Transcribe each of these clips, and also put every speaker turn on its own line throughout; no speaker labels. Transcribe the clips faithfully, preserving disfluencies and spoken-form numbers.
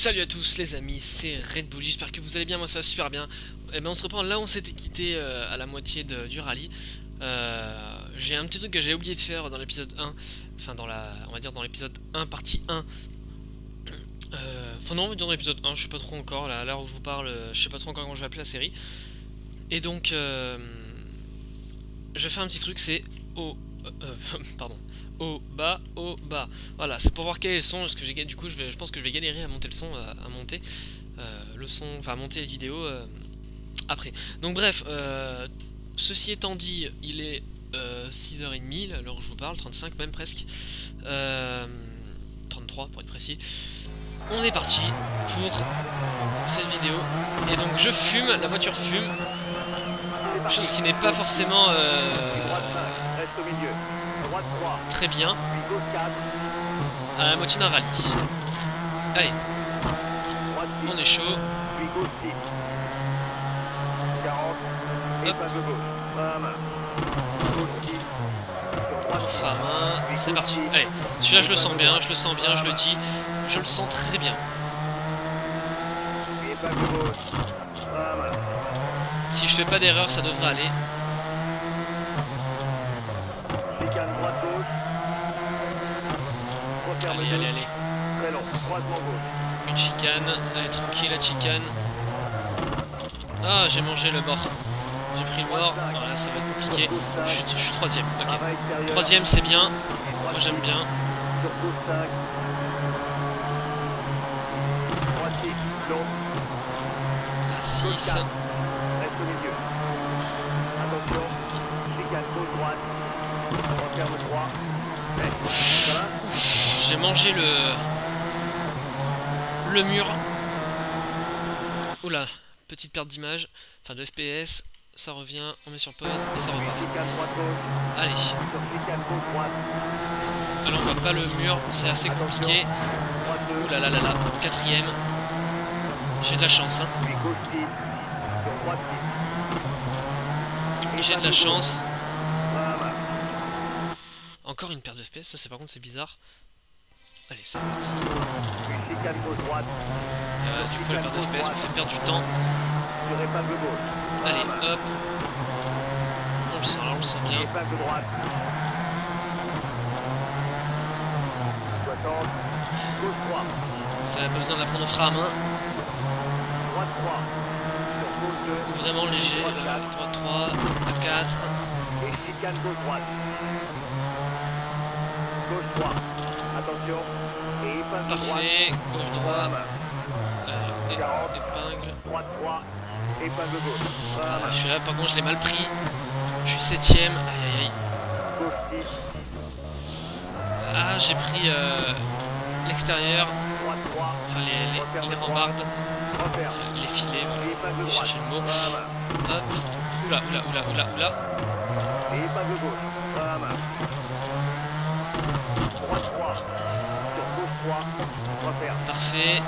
Salut à tous les amis, c'est Red Bull, j'espère que vous allez bien, moi ça va super bien. Et ben on se reprend là où on s'était quitté euh, à la moitié de, du rallye. Euh, j'ai un petit truc que j'ai oublié de faire dans l'épisode un, enfin dans la, on va dire dans l'épisode un, partie un. Euh, enfin non, on va dire dans l'épisode un, je sais pas trop encore, là, à l'heure où je vous parle, je sais pas trop encore comment je vais appeler la série. Et donc, euh, je fais un petit truc, c'est au... Euh, pardon. Au bas, au bas. Voilà, c'est pour voir quel est le son, parce que j'ai du coup je, vais, je pense que je vais galérer à monter le son, à, à monter euh, le son, enfin à monter les vidéos euh, après. Donc bref, euh, ceci étant dit, il est euh, six heures trente, à l'heure où je vous parle, trente-cinq même presque, euh, trente-trois pour être précis. On est parti pour cette vidéo, et donc je fume, la voiture fume, chose qui n'est pas forcément... Euh, très bien à la moitié d'un rallye. Allez, on est chaud. Hop. On fera à main, c'est parti. Allez, celui-là je le sens bien, je le sens bien, je le dis, je le sens très bien. Si je fais pas d'erreur, ça devrait aller. Allez, allez, allez. Une chicane. Allez, tranquille, la chicane. Ah, j'ai mangé le bord. J'ai pris le bord. Voilà, ça va être compliqué. Je suis, je suis troisième. Ok. Troisième, c'est bien. Moi, j'aime bien. À six. J'ai mangé le le mur. Oula, petite perte d'image, enfin de F P S. Ça revient, on met sur pause et ça repart. Allez. Alors on voit pas le mur, c'est assez compliqué. Oula là là là, quatrième. J'ai de la chance, hein. J'ai de la chance. Encore une perte de F P S, ça c'est par contre c'est bizarre. Allez, c'est parti. Euh, du coup la perte de F P S me fait perdre du temps. Allez, hop. On le sent là, on le sent bien. Ça n'a pas besoin de la prendre au frein à main. Vraiment léger, là, trois trois, à quatre. Parfait, gauche droit, euh, épingle. Ah, je suis là, par contre je l'ai mal pris. Je suis septième, aïe aïe aïe. Ah, j'ai pris euh, l'extérieur, enfin les, les, les rambardes, les filets, voilà, j'ai cherché le mot. Hop, oula, oula, oula, oula, oula. Parfait.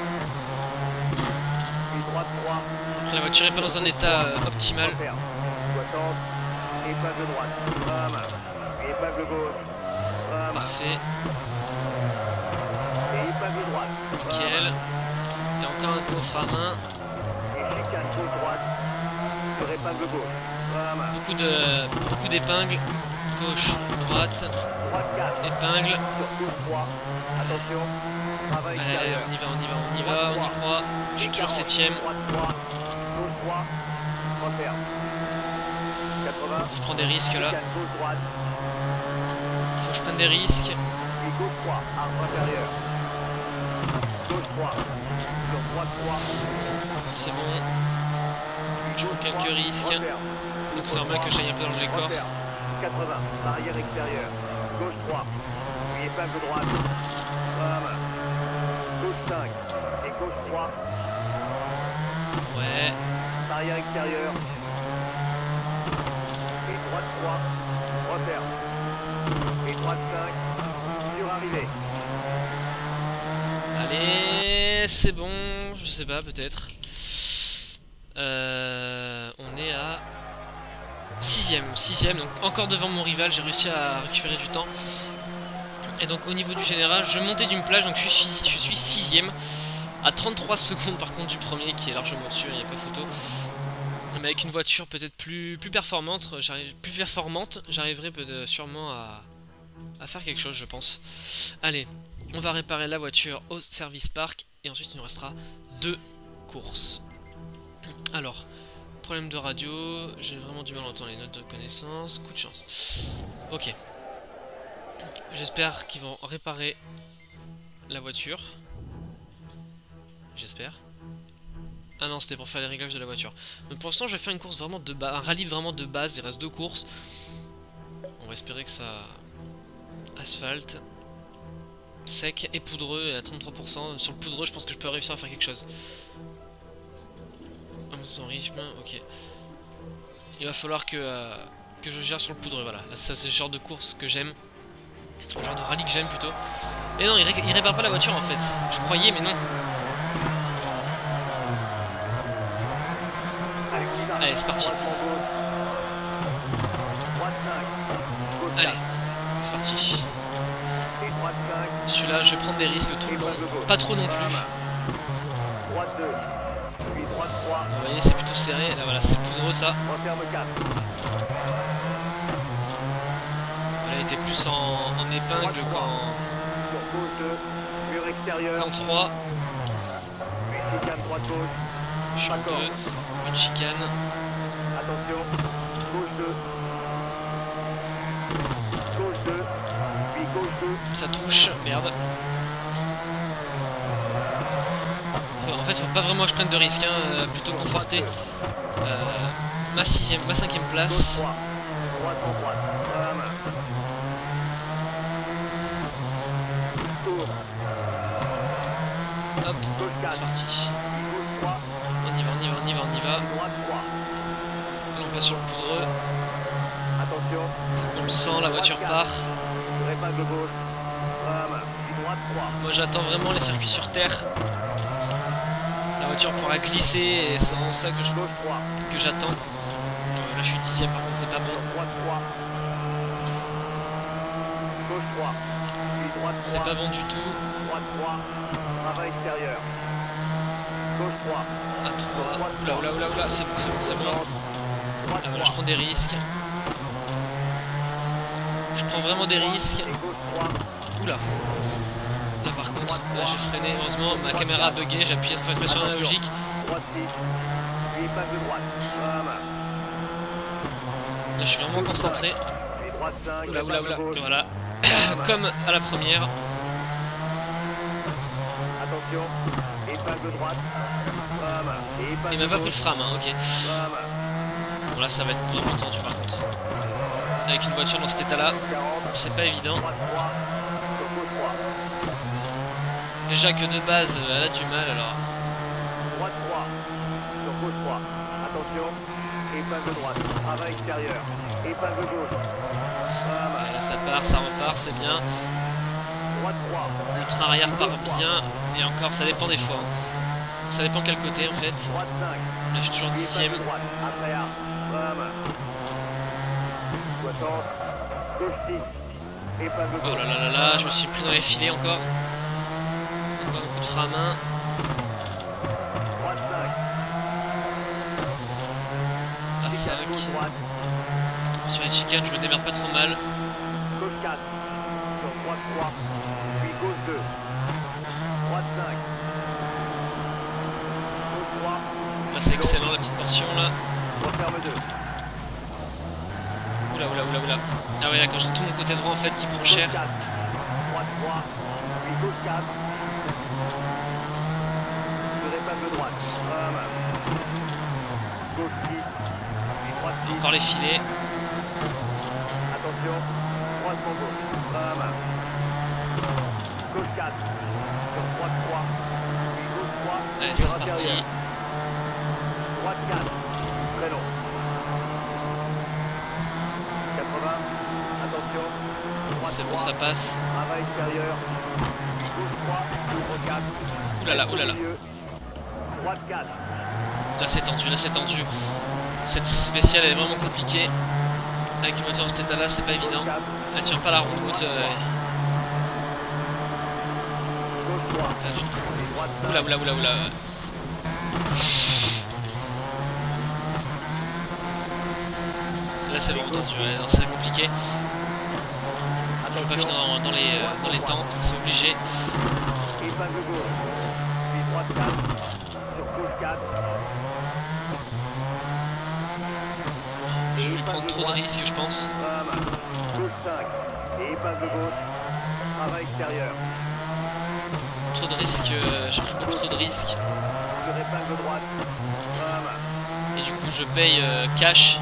La voiture n'est pas dans un état euh, optimal. Parfait. Nickel. Et encore un coffre à main. Beaucoup de beaucoup d'épingles. Gauche, droite, épingle. Allez, allez, on y va, on y va, on y va, on y croit. Je suis toujours septième. Je prends des risques là. Il faut que je prenne des risques. C'est bon. Je prends quelques risques. Donc c'est normal que j'aille un peu dans le décor.
quatre-vingts, barrière extérieure, gauche trois, puis épingle droite, gauche cinq, et gauche trois.
Ouais.
Barrière extérieure, et droite trois, repère, et droite cinq, sur arrivée.
Allez, c'est bon, je sais pas, peut-être. Euh, on est à... Sixième, sixième, donc encore devant mon rival, j'ai réussi à récupérer du temps. Et donc au niveau du général, je montais d'une plage, donc je suis, je suis sixième. À trente-trois secondes par contre du premier qui est largement au-dessus, il n'y a pas photo. Mais avec une voiture peut-être plus, plus performante, plus performante, j'arriverai sûrement à, à faire quelque chose, je pense. Allez, on va réparer la voiture au service park et ensuite il nous restera deux courses. Alors, problème de radio, j'ai vraiment du mal à entendre les notes de connaissance, coup de chance. Ok. J'espère qu'ils vont réparer la voiture. J'espère. Ah non, c'était pour faire les réglages de la voiture. Mais pour l'instant, je vais faire une course vraiment de base, un rallye vraiment de base. Il reste deux courses. On va espérer que ça... Asphalte. Sec et poudreux et à trente-trois pour cent. Sur le poudreux, je pense que je peux réussir à faire quelque chose. Sans rythme, ok. Il va falloir que, euh, que je gère sur le poudreux, voilà. Là, ça, c'est le genre de course que j'aime. Le genre de rallye que j'aime plutôt. Et non, il, ré il répare pas la voiture en fait. Je croyais, mais non. Allez, c'est parti. Allez, c'est parti. Celui-là, je vais prendre des risques tout le long. Pas trop non plus. Vous voyez, c'est plutôt serré. Là, voilà, c'est poudreux ça. Là, il était plus en, en épingle qu'en qu'en trois. Je suis en deux. Une chicane.
Attention, gauche deux. Gauche deux. Puis gauche deux.
Ça touche, merde. En fait, faut pas vraiment que je prenne de risques, hein, euh, plutôt conforter euh, ma sixième, ma cinquième place. Hop, c'est parti. On y va, on y va, on y va, on y va. Là, on passe sur le poudreux. On le sent, la voiture part. Moi, j'attends vraiment les circuits sur terre. La voiture pourra glisser et c'est vraiment ça que je que j'attends. Euh, là, je suis dixième, par contre, c'est pas bon. C'est pas bon du tout. À trois. Oula, oula, oula, oula, c'est bon, c'est bon, c'est bon. Ah, voilà, je prends des risques. Je prends vraiment des risques. Oula. Là, par contre, là, j'ai freiné. Heureusement, ma caméra a bugué. J'ai appuyé sur une pression analogique. Là, je suis vraiment concentré. Oula, oula, oula. Voilà. Comme à la première. Il m'a pas pris le frame, hein, ok. Bon, là, ça va être vraiment tendu par contre. Avec une voiture dans cet état-là, c'est pas évident. Déjà que de base, elle a du mal alors. Ouais, là, ça part, ça repart, c'est bien. Le train arrière part bien. Et encore, ça dépend des fois. Hein. Ça dépend quel côté en fait. Là, je suis toujours dixième. Oh là là là là, je me suis pris dans les filets encore. Encore un coup de frein à main. À cinq. Sur les chicanes, je me démerde pas trop mal. Là, c'est excellent la petite portion là. Oula, oula, oula, oula. Ah ouais, d'accord, j'ai tout mon côté droit en fait qui prend cher. Encore les filets.
Attention, droite pour gauche. Vraiment. Gauche quatre. Sur droite trois. Puis gauche trois.
Allez, c'est reparti.
Droite quatre. Très long. quatre-vingts. Attention.
C'est bon, ça passe.
Travail extérieur. Gauche trois. Ouvre quatre.
Oulala, oulala.
Droite quatre.
Là c'est tendu, là c'est tendu. Cette spéciale elle est vraiment compliquée. Avec une moteur dans cet état là, c'est pas évident. Elle tient pas la route. Euh... Enfin, du...
Et droite cinq.
Oula, oula, oula, oula. Là, c'est le entendu, ouais, c'est compliqué. Je peux pas finir dans, dans, les, euh, dans les temps, c'est obligé.
Épingle gauche. Puis droite quatre. Sur gauche quatre.
Je vais lui prendre trop de risques, je pense.
Pas mal. Gauche cinq. Et épingle gauche. Travail extérieur.
Trop de risques, euh, j'ai pris beaucoup trop de risques.
Sur épingle droite. Pas mal.
Et du coup, je paye euh, cash.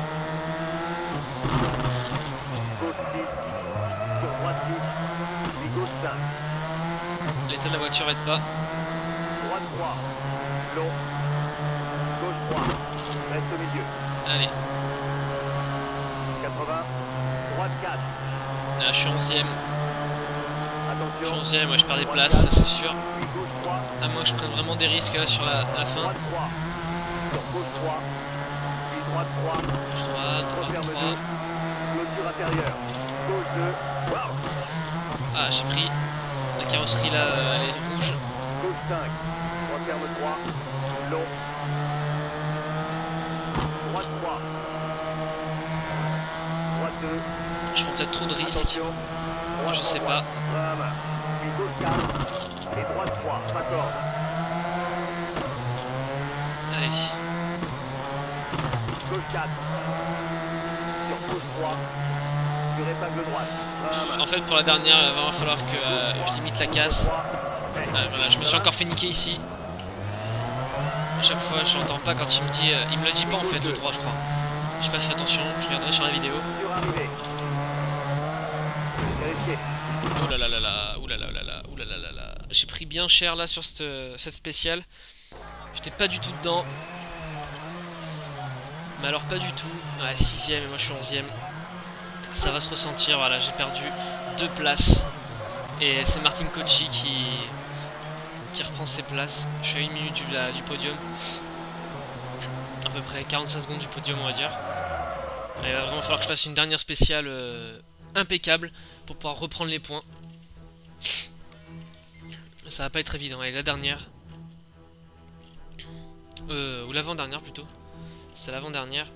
Gauche six. Sur droite six. Puis gauche cinq.
L'état de la voiture aide pas.
Droite trois. Long. Gauche trois. Reste au milieu.
Allez,
quatre-vingts. Droite quatre.
là, je suis onzième. Je suis
Attention.
onzième, ouais, je perds des places, ça c'est sûr.
Puis gauche trois.
À moins que je prenne vraiment des risques là sur la, la fin.
Droite trois. Sur gauche trois. Puis droite trois.
Gauche droite, droite
Referme
trois.
deux. Clôture intérieure. Gauche deux. Wow.
Ah, j'ai pris. La carrosserie là, euh, elle est rouge.
Gauche cinq. Referme trois. Long. Droite trois. Droite deux.
Je prends peut-être trop de risques.
Attention.
Moi, je sais pas.
Vraiment. Puis gauche quatre. Et droite trois. Pas corde.
Allez.
Gauche quatre. Sur gauche trois. Sur épingle droite. Vraiment.
En fait, pour la dernière, il va falloir que euh, je limite la casse. Ah, voilà, je me suis encore fait niquer ici. À chaque fois, je n'entends pas quand il me dit. Euh, il me le dit pas en fait, le droit, je crois. J'ai pas fait attention, je regarderai sur la vidéo.
Sur arrivée. Vérifiez.
Oh là là là là, ouh là là là là, ouh là là là là. J'ai pris bien cher là sur cette, cette spéciale. J'étais pas du tout dedans. Mais alors pas du tout. Ouais, sixième et moi je suis onzième. Ça va se ressentir, voilà, j'ai perdu deux places. Et c'est Martin Cauchy qui, qui reprend ses places. Je suis à une minute du, la, du podium. À peu près quarante-cinq secondes du podium, on va dire. Et il va vraiment falloir que je fasse une dernière spéciale euh, impeccable pour pouvoir reprendre les points. Ça va pas être évident. Allez, la dernière. Euh, ou l'avant-dernière plutôt. C'est l'avant-dernière.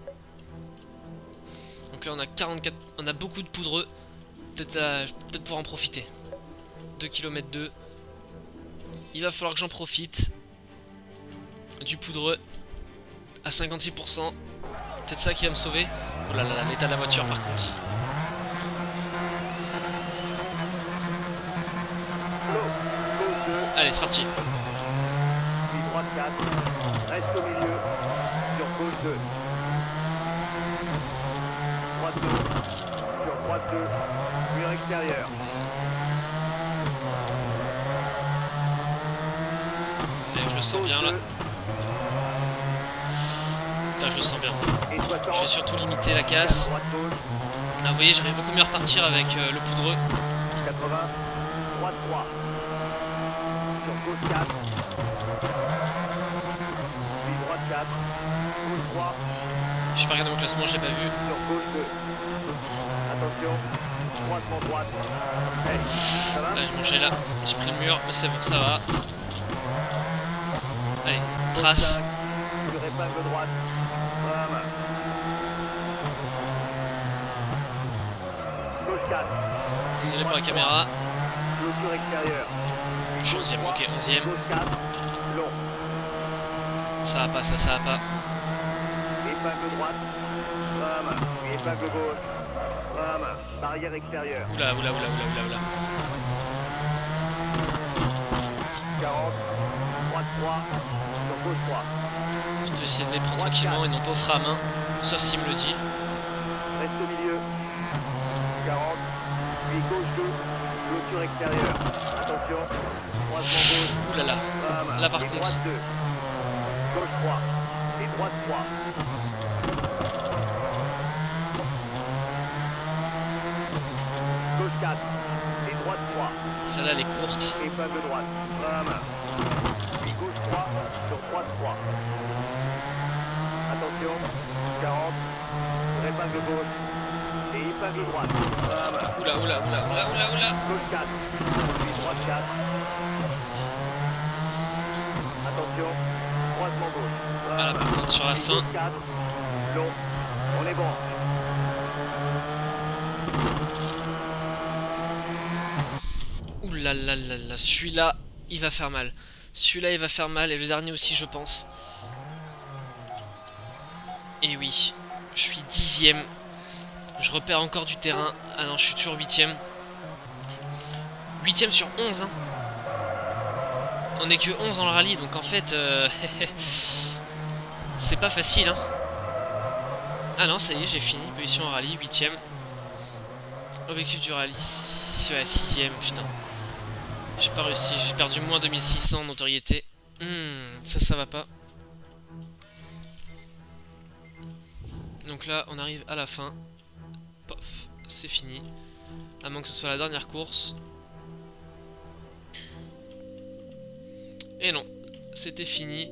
Donc là on a quarante-quatre. On a beaucoup de poudreux. Peut-être peut-être pouvoir en profiter. deux kilomètres deux. Il va falloir que j'en profite. Du poudreux. À cinquante-six pour cent. Peut-être ça qui va me sauver. Oh là là, l'état de la voiture par contre. Allez, c'est parti.
Puis droite quatre. Reste au milieu. Sur gauche deux. Droite deux. Sur droite deux. Mur extérieur.
Allez, je le sens bien là. Putain, je le sens bien.
Et soixante.
Je vais surtout limiter la casse.
Droite gauche.
Ah, vous voyez, j'arrive beaucoup mieux à repartir avec euh, le poudreux.
quatre-vingts. Droite trois. Sur gauche quatre. Puis droite quatre. Gauche trois.
Je vais pas regarder mon classement, je l'ai pas vu.
Sur gauche deux. Attention. Croisement droite. Hey, ça va?
Là, j'ai mangé là. J'ai pris le mur, mais c'est bon, ça va. Allez, trace.
Sur épingle droite. Voilà. Gauche quatre.
Désolé pour la caméra.
Clôture extérieure.
Je suis onzième, ok, onzième.
Gauche quatre. Long.
Ça va pas, ça, ça va pas.
Épingle droite. Voilà. Puis épingle gauche. Voilà. Barrière extérieure.
Oula, oula, oula, oula, oula, oula.
quarante. Droite trois. Sur gauche trois.
Je vais essayer de les prendre tranquillement et non pas au frein à main. Sauf s'il me le dit.
Reste au milieu. quarante. Puis gauche deux. Clôture extérieure. Attention. Croisement gauche.
Ouh là là.
Voilà.
Là, par
Et
contre.
droite deux. Gauche trois. Et droite trois. Gauche quatre. Et droite trois.
Celle-là, elle est courte.
Épingle droite. Voilà. Puis gauche trois. Sur droite trois. Attention. quarante. Sur épingle gauche. Et épingle droite. Voilà.
Oula, oula, oula, oula, oula, oula.
Gauche quatre. Puis droite quatre. vachement gauche.
Ah là, par contre, sur la fin.
quatre. Long. On est bon.
Ouh là là là là, celui-là, il va faire mal. Celui-là, il va faire mal, et le dernier aussi, je pense. Et oui, je suis dixième. Je repère encore du terrain. Ah non, je suis toujours huitième. huitième sur onze, hein. On est que onze dans le rallye, donc en fait, euh, c'est pas facile, hein. Ah non, ça y est, j'ai fini. Position en rallye, huitième. Objectif du rallye, ouais, sixième, putain. J'ai pas réussi, j'ai perdu moins deux mille six cents en notoriété. Hmm, ça, ça va pas. Donc là, on arrive à la fin. Pof, c'est fini. À moins que ce soit la dernière course. Et non, c'était fini.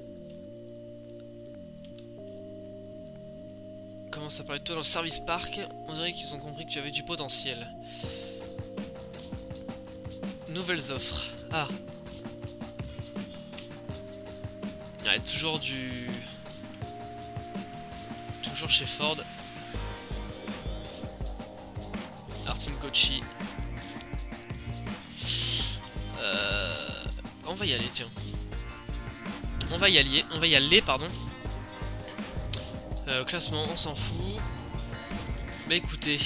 Commence à parler de toi dans le service park. On dirait qu'ils ont compris que tu avais du potentiel. Nouvelles offres. Ah. Il y a toujours du... Toujours chez Ford. Artin Kochi. Euh... On va y aller, tiens. On va y aller, on va y aller, pardon. Euh, classement, on s'en fout. Bah écoutez.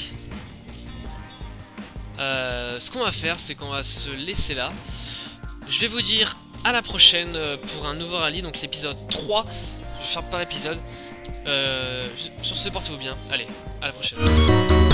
Euh, ce qu'on va faire, c'est qu'on va se laisser là. Je vais vous dire à la prochaine pour un nouveau rallye, donc l'épisode trois. Je vais faire par épisode. Euh, sur ce, portez-vous bien. Allez, à la prochaine.